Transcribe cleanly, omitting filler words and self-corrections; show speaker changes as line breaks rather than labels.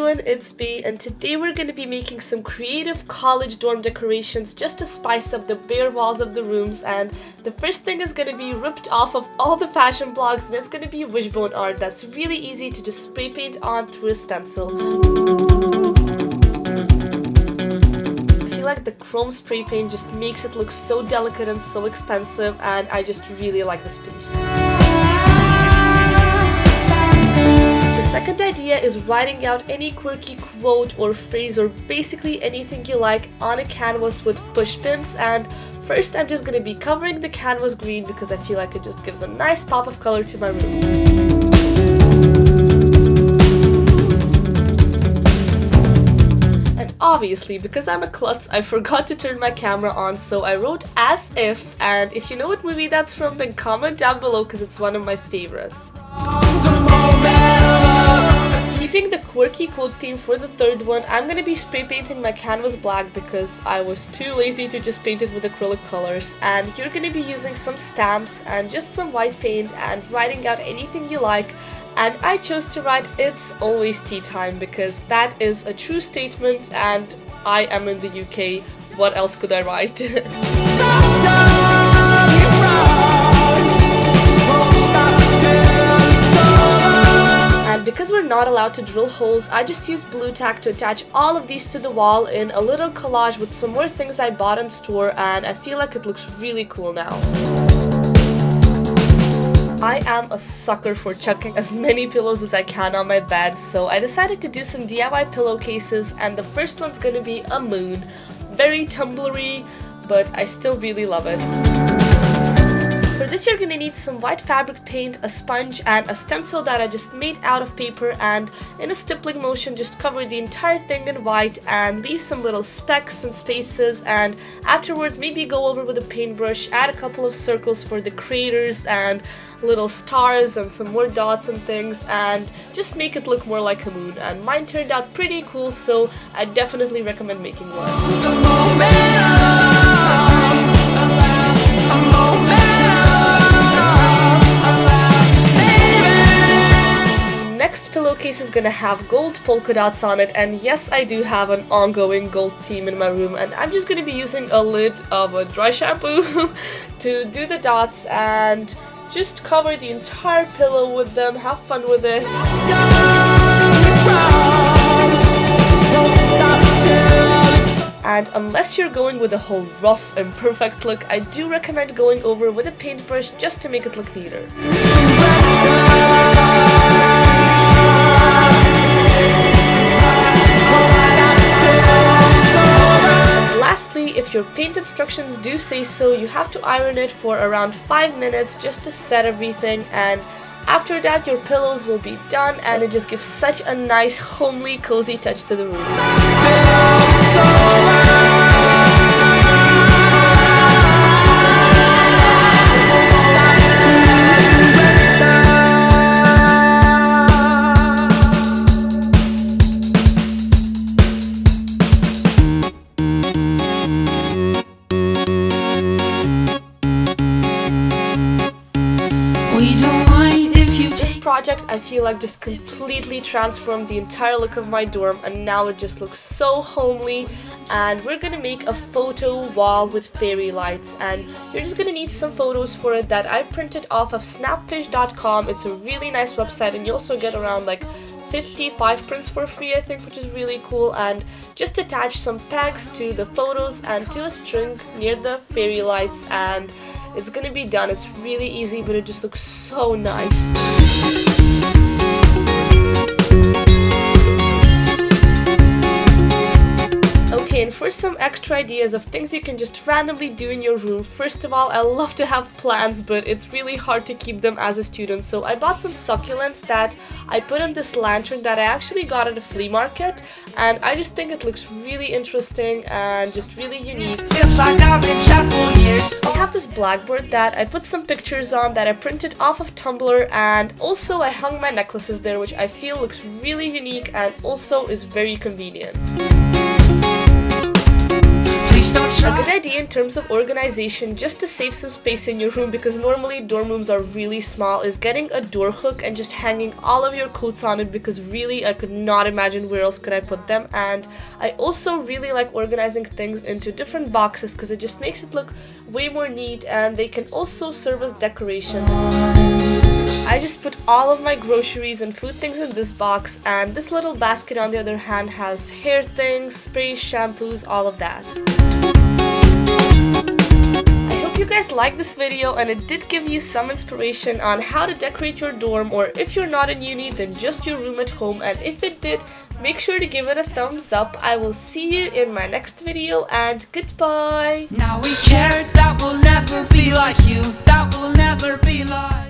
everyone, it's Bea, and today we're going to be making some creative college dorm decorations just to spice up the bare walls of the rooms. And the first thing is going to be ripped off of all the fashion blogs, and it's going to be Wishbone art that's really easy to just spray paint on through a stencil. I feel like the chrome spray paint just makes it look so delicate and so expensive, and I just really like this piece. The second idea is writing out any quirky quote or phrase or basically anything you like on a canvas with push pins. And first I'm just going to be covering the canvas green because I feel like it just gives a nice pop of color to my room. And obviously, because I'm a klutz, I forgot to turn my camera on, so I wrote as if, and if you know what movie that's from, then comment down below because it's one of my favorites. Keeping the quirky quote theme for the third one, I'm going to be spray painting my canvas black because I was too lazy to just paint it with acrylic colors. And you're going to be using some stamps and just some white paint and writing out anything you like. And I chose to write "It's always tea time" because that is a true statement and I am in the UK. What else could I write? Because we're not allowed to drill holes, I just used blue tack to attach all of these to the wall in a little collage with some more things I bought in store, and I feel like it looks really cool now. I am a sucker for chucking as many pillows as I can on my bed, so I decided to do some DIY pillowcases, and the first one's gonna be a moon. Very tumblery, but I still really love it. For this you're gonna need some white fabric paint, a sponge, and a stencil that I just made out of paper, and in a stippling motion just cover the entire thing in white and leave some little specks and spaces, and afterwards maybe go over with a paintbrush, add a couple of circles for the craters and little stars and some more dots and things, and just make it look more like a moon. And mine turned out pretty cool, so I definitely recommend making one. Next pillowcase is gonna have gold polka dots on it, and yes, I do have an ongoing gold theme in my room, and I'm just gonna be using a lid of a dry shampoo to do the dots and just cover the entire pillow with them. Have fun with it. And unless you're going with a whole rough and perfect look, I do recommend going over with a paintbrush just to make it look neater. Lastly, if your paint instructions do say so, you have to iron it for around 5 minutes just to set everything, and after that your pillows will be done, and it just gives such a nice, homely, cozy touch to the room. This project, I feel like, just completely transformed the entire look of my dorm, and now it just looks so homely. And we're gonna make a photo wall with fairy lights, and you're just gonna need some photos for it that I printed off of snapfish.com. It's a really nice website, and you also get around like 55 prints for free, I think, which is really cool. And just attach some pegs to the photos and to a string near the fairy lights, and it's gonna be done. It's really easy, but it just looks so nice. Okay, and for some extra ideas of things you can just randomly do in your room, first of all, I love to have plants, but it's really hard to keep them as a student, so I bought some succulents that I put in this lantern that I actually got at a flea market, and I just think it looks really interesting and just really unique. I have this blackboard that I put some pictures on that I printed off of Tumblr, and also I hung my necklaces there, which I feel looks really unique and also is very convenient. A good idea in terms of organization, just to save some space in your room, because normally dorm rooms are really small, is getting a door hook and just hanging all of your coats on it, because really I could not imagine where else could I put them. And I also really like organizing things into different boxes because it just makes it look way more neat, and they can also serve as decorations. I just put all of my groceries and food things in this box, and this little basket on the other hand has hair things, sprays, shampoos, all of that. I hope you guys liked this video and it did give you some inspiration on how to decorate your dorm, or if you're not in uni then just your room at home, and if it did, make sure to give it a thumbs up. I will see you in my next video, and goodbye!
Now we shared that will never be like you, that will never be like